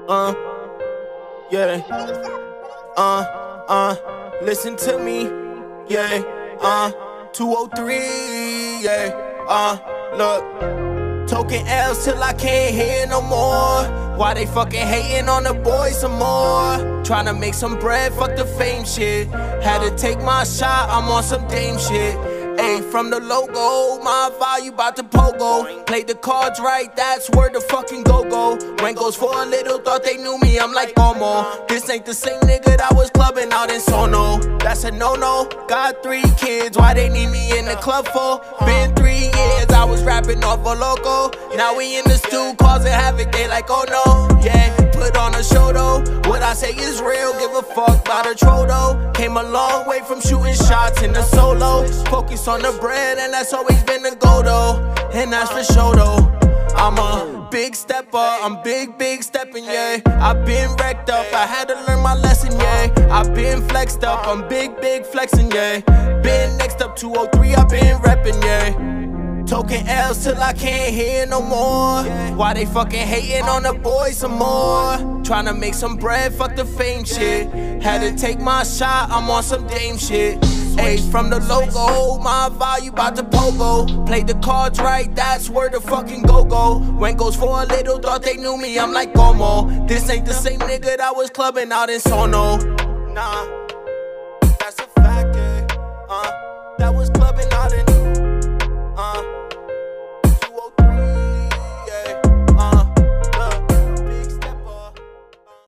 Yeah. Listen to me. Yeah. 203. Yeah. Look. Token L's till I can't hear no more. Why they fucking hating on the boys some more? Tryna make some bread, fuck the fame shit. Had to take my shot, I'm on some Dame shit. Ayy, from the logo, my value bout to pogo. Played the cards right, that's where the fucking go-go. Rent goes for a little, thought they knew me, I'm like Omo. This ain't the same nigga that was clubbing out in Sono. That's a no-no, got 3 kids, why they need me in the club for? Been 3 years, I was rapping off a loco. Now we in the stew, causing havoc, they like, oh no. Yeah, put on a show though, what I say is real, give a fuck about a troll though. Came a long way from shooting shots in the solo. Focus on the bread and that's always been the goal though. And that's for sure though. I'm a big stepper, I'm big stepping, yeah. I've been wrecked up, I had to learn my lesson, yeah. I've been flexed up, I'm big flexing, yeah. Been next up 203, I've been repping, yeah. Token L's till I can't hear no more. Why they fucking hating on the boys some more? Tryna make some bread, fuck the fame shit. Had to take my shot, I'm on some Dame shit. Ayy, from the logo, my value bout to pogo. Played the cards right, that's where the fucking go-go. Rent goes for a little, thought they knew me, I'm like Omo. This ain't the same nigga that was clubbing out in Sono. Nah.